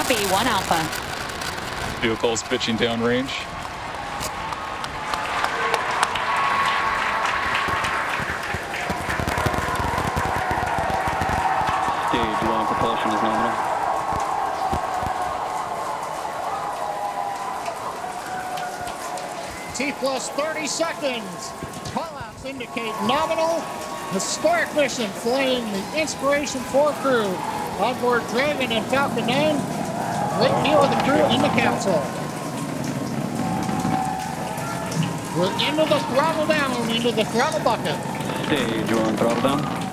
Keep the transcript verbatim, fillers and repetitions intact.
Copy, one Alpha. Vehicle's pitching downrange. Stage one, propulsion is nominal. T plus thirty seconds. Callouts indicate nominal. Historic mission flying the Inspiration four crew. Onboard Dragon and Falcon nine. Great view of the crew in the capsule. We're into the throttle down, into the throttle bucket. Stage one, throttle down.